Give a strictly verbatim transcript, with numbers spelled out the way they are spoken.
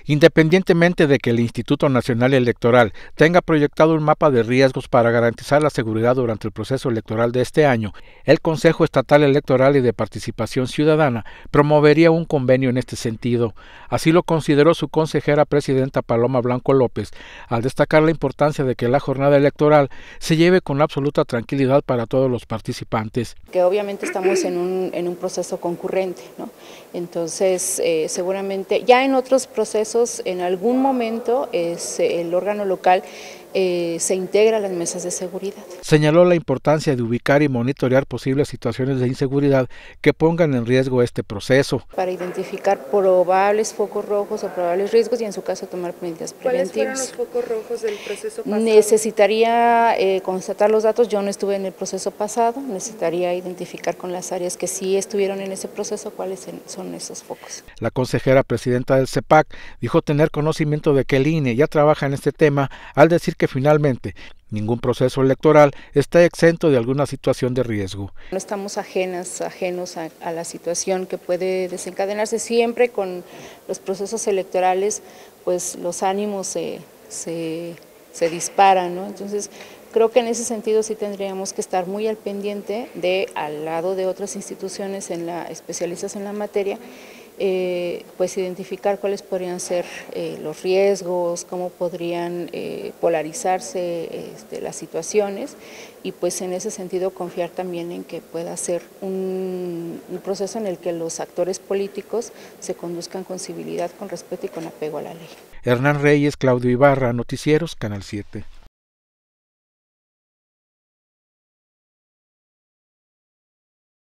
Independientemente de que el Instituto Nacional Electoral tenga proyectado un mapa de riesgos para garantizar la seguridad durante el proceso electoral de este año, el Consejo Estatal Electoral y de Participación Ciudadana promovería un convenio en este sentido. Así lo consideró su consejera presidenta Paloma Blanco López, al destacar la importancia de que la jornada electoral se lleve con absoluta tranquilidad para todos los participantes. Que obviamente estamos en un, en un proceso concurrente, ¿no? Entonces, eh, seguramente ya en otros procesos, en algún momento, es, el órgano local eh, se integra a las mesas de seguridad. Señaló la importancia de ubicar y monitorear posibles situaciones de inseguridad que pongan en riesgo este proceso. Para identificar probables focos rojos o probables riesgos y en su caso tomar medidas preventivas. ¿Cuáles fueron los focos rojos del proceso pasado? Necesitaría eh, constatar los datos, yo no estuve en el proceso pasado, necesitaría identificar con las áreas que sí estuvieron en ese proceso cuáles son esos focos. La consejera presidenta del CEPAC dijo tener conocimiento de que el I N E ya trabaja en este tema al decir que finalmente ningún proceso electoral está exento de alguna situación de riesgo. No estamos ajenas, ajenos a, a la situación que puede desencadenarse siempre con los procesos electorales, pues los ánimos se, se, se disparan, ¿no? Entonces, creo que en ese sentido sí tendríamos que estar muy al pendiente de, al lado de otras instituciones en la, especialistas en la materia, Eh, pues identificar cuáles podrían ser eh, los riesgos, cómo podrían eh, polarizarse este, las situaciones y pues en ese sentido confiar también en que pueda ser un, un proceso en el que los actores políticos se conduzcan con civilidad, con respeto y con apego a la ley. Hernán Reyes, Claudio Ibarra, Noticieros, Canal siete.